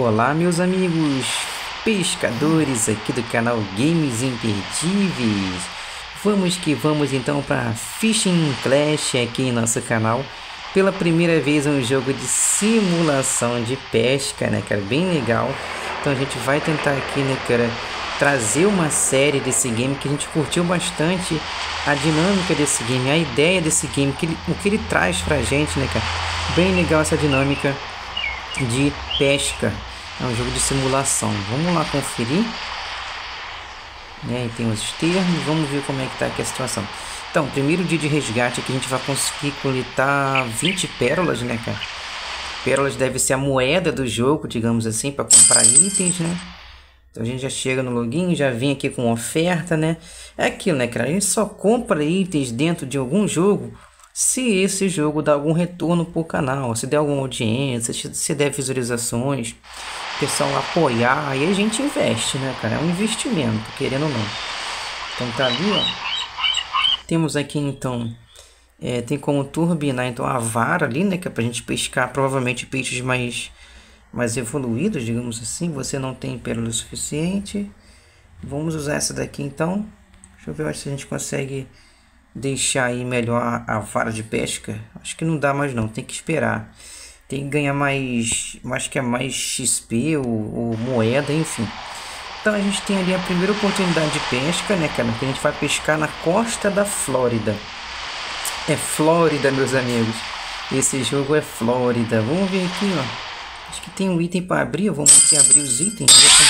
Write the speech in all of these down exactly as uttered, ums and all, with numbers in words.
Olá, meus amigos pescadores aqui do canal Games Imperdíveis. Vamos que vamos então para Fishing Clash aqui em nosso canal. Pela primeira vez um jogo de simulação de pesca, né, cara? Bem legal. Então a gente vai tentar aqui, né, cara, trazer uma série desse game que a gente curtiu bastante a dinâmica desse game, a ideia desse game, que ele, o que ele traz pra gente, né, cara? Bem legal essa dinâmica de pesca. É um jogo de simulação. Vamos lá conferir, né? E tem os termos. Vamos ver como é que tá aqui a situação. Então, primeiro dia de resgate aqui, a gente vai conseguir coletar vinte pérolas, né, cara? Pérolas deve ser a moeda do jogo, digamos assim, para comprar itens, né? Então a gente já chega no login, já vem aqui com oferta, né? É aquilo, né, cara? A gente só compra itens dentro de algum jogo se esse jogo dá algum retorno para o canal, se der alguma audiência, se der visualizações, o pessoal apoiar, aí a gente investe, né, cara? É um investimento, querendo ou não. Então tá ali, ó. Temos aqui então, é, tem como turbinar então a vara ali, né, que é pra gente pescar provavelmente peixes mais, mais evoluídos, digamos assim. Você não tem pérola suficiente. Vamos usar essa daqui então. Deixa eu ver se a gente consegue deixar aí melhor a, a vara de pesca. Acho que não dá mais não, tem que esperar. Tem que ganhar mais, acho que é mais X P ou, ou moeda, enfim. Então a gente tem ali a primeira oportunidade de pesca, né, cara? Que a gente vai pescar na costa da Flórida. É Flórida, meus amigos. Esse jogo é Flórida. Vamos ver aqui, ó. Acho que tem um item para abrir. Vamos aqui abrir os itens.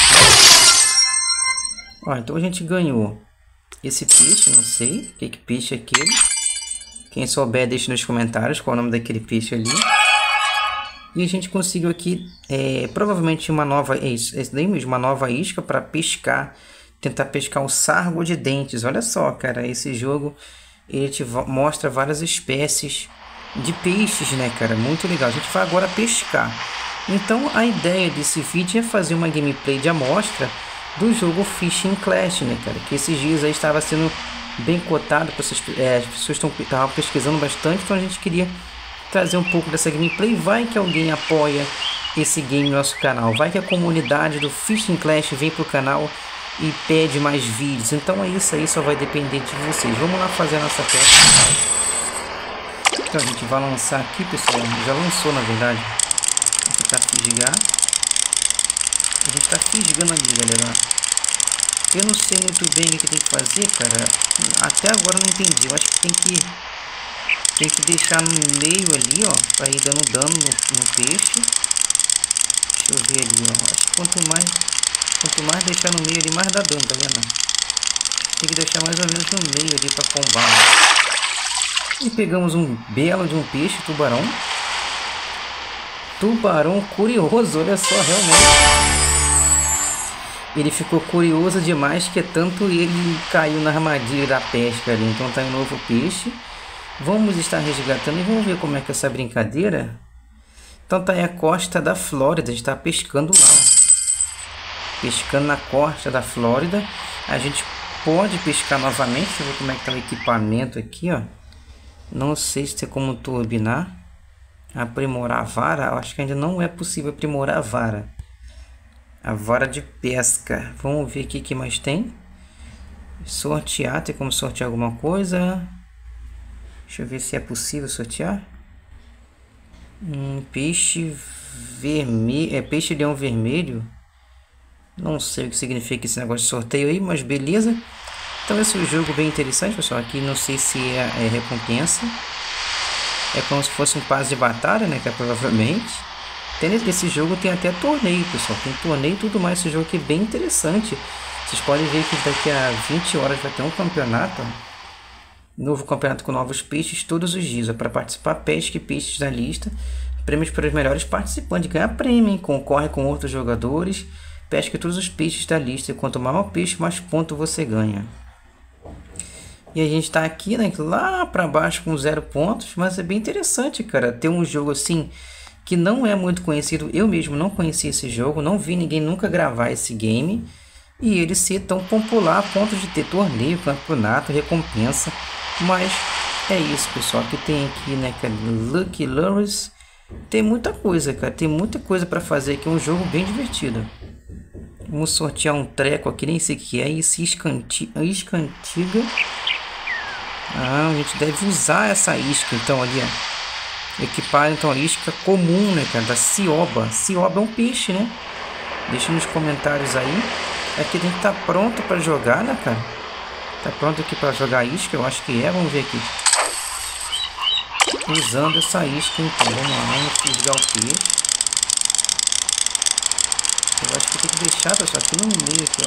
Ó, então a gente ganhou esse peixe, não sei que, que peixe é aquele. Quem souber, deixe nos comentários qual é o nome daquele peixe ali. E a gente conseguiu aqui, é, provavelmente uma nova, é isso, é daí mesmo, uma nova isca para pescar, tentar pescar o sargo de dentes. Olha só, cara, esse jogo ele te mostra várias espécies de peixes, né, cara? Muito legal. A gente vai agora pescar. Então a ideia desse vídeo é fazer uma gameplay de amostra do jogo Fishing Clash, né, cara? Que esses dias aí estava sendo bem cotado, é, as pessoas estavam pesquisando bastante, então a gente queria trazer um pouco dessa gameplay. Vai que alguém apoia esse game no nosso canal, vai que a comunidade do Fishing Clash vem pro canal e pede mais vídeos. Então é isso aí, só vai depender de vocês. Vamos lá fazer a nossa pesca. Então a gente vai lançar aqui, pessoal. Já lançou, na verdade. Vou tentar fisgar. A gente tá fisgando ali, galera. Eu não sei muito bem o que tem que fazer, cara. Até agora eu não entendi. Eu acho que tem que tem que deixar no meio ali, ó, para ir dando dano no, no peixe. Deixa eu ver ali, ó. Acho que quanto mais quanto mais deixar no meio ali, mais dá dano, tá vendo? Tem que deixar mais ou menos no meio ali para combar. E pegamos um belo de um peixe, tubarão. Tubarão curioso, olha só, realmente. Ele ficou curioso demais, que é tanto ele caiu na armadilha da pesca ali. Então tá um novo peixe. Vamos estar resgatando e vamos ver como é que é essa brincadeira. Então tá aí a costa da Flórida. A gente tá pescando lá, ó. Pescando na costa da Flórida. A gente pode pescar novamente. Deixa eu ver como é que tá o equipamento aqui, ó. Não sei se tem como turbinar. Aprimorar a vara. Eu acho que ainda não é possível aprimorar a vara. A vara de pesca. Vamos ver aqui o que mais tem. Sortear. Tem como sortear alguma coisa? Deixa eu ver se é possível sortear. Um peixe vermelho. É peixe leão vermelho. Não sei o que significa esse negócio de sorteio aí, mas beleza. Então esse é um jogo bem interessante, pessoal. Aqui não sei se é, é recompensa. É como se fosse um passe de batalha, né? Que é provavelmente. Esse jogo tem até torneio, pessoal. Tem torneio e tudo mais. Esse jogo aqui é bem interessante. Vocês podem ver que daqui a vinte horas vai ter um campeonato. Novo campeonato com novos peixes todos os dias. Para participar, pesque peixes da lista. Prêmios para os melhores participantes. Ganha prêmio, hein? Concorre com outros jogadores. Pesque todos os peixes da lista. E quanto maior o peixe, mais ponto você ganha. E a gente está aqui, né, lá para baixo com zero pontos. Mas é bem interessante, cara. Ter um jogo assim que não é muito conhecido. Eu mesmo não conheci esse jogo. Não vi ninguém nunca gravar esse game. E ele ser tão popular a ponto de ter torneio, campeonato, recompensa. Mas é isso, pessoal. Aqui tem aqui, né, que é Lucky Lures. Tem muita coisa, cara. Tem muita coisa pra fazer aqui. É um jogo bem divertido. Vamos sortear um treco aqui. Nem sei o que é. E se escantiga. escantiga. Ah, a gente deve usar essa isca, então, ali, ó. Equipar, então, a isca comum, né, cara? Da cioba. Cioba é um peixe, né? Deixa nos comentários aí. Aqui a gente tá pronto pra jogar, né, cara? Tá pronto aqui pra jogar a isca? Eu acho que é. Vamos ver aqui. Usando essa isca, então. Vamos lá, vamos fisgar o peixe. Eu acho que tem que deixar, pessoal, aqui no meio, aqui,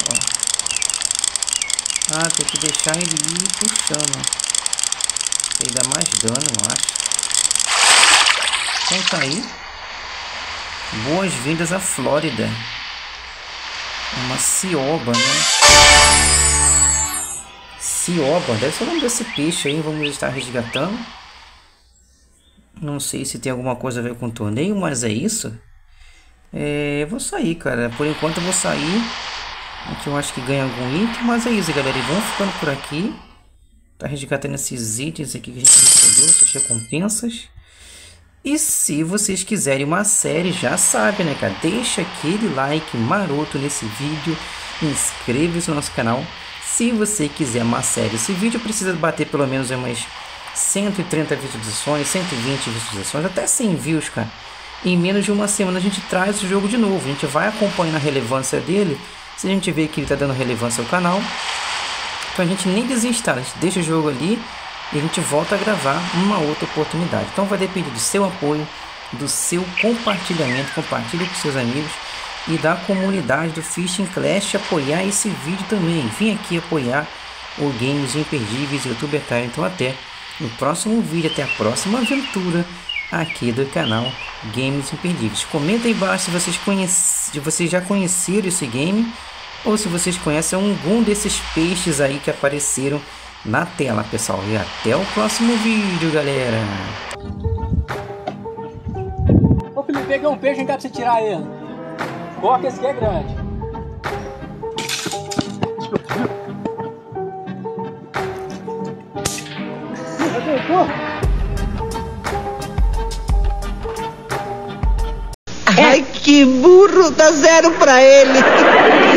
ó. Ah, tem que deixar ele ir puxando. Ele dá mais dano, eu acho. Então tá aí. Boas-vindas à Flórida. Uma cioba, né? Cioba, deve ser o nome desse peixe aí. Vamos estar resgatando. Não sei se tem alguma coisa a ver com o torneio, mas é isso. É, eu vou sair, cara. Por enquanto eu vou sair. Aqui eu acho que ganha algum item, mas é isso, galera. E vamos ficando por aqui. Tá resgatando esses itens aqui que a gente recebeu, essas recompensas. E se vocês quiserem uma série, já sabe, né, cara? Deixa aquele like maroto nesse vídeo. Inscreva-se no nosso canal. Se você quiser uma série, esse vídeo precisa bater pelo menos umas cento e trinta visualizações, cento e vinte visualizações, até cem views, cara. Em menos de uma semana a gente traz o jogo de novo. A gente vai acompanhando a relevância dele. Se a gente vê que ele tá dando relevância ao canal, então a gente nem desinstala, a gente deixa o jogo ali e a gente volta a gravar uma outra oportunidade. Então vai depender do seu apoio, do seu compartilhamento, compartilhe com seus amigos e da comunidade do Fishing Clash apoiar esse vídeo também. Vem aqui apoiar o Games Imperdíveis YouTube Time. Então até no próximo vídeo, até a próxima aventura aqui do canal Games Imperdíveis. Comenta aí embaixo se vocês, conhece... se vocês já conheceram esse game ou se vocês conhecem algum desses peixes aí que apareceram na tela, pessoal. E até o próximo vídeo, galera. Ô Felipe, peguei um peixe, vem cá pra você tirar ele. Coloca esse que é grande. Ai, que burro, dá zero pra ele.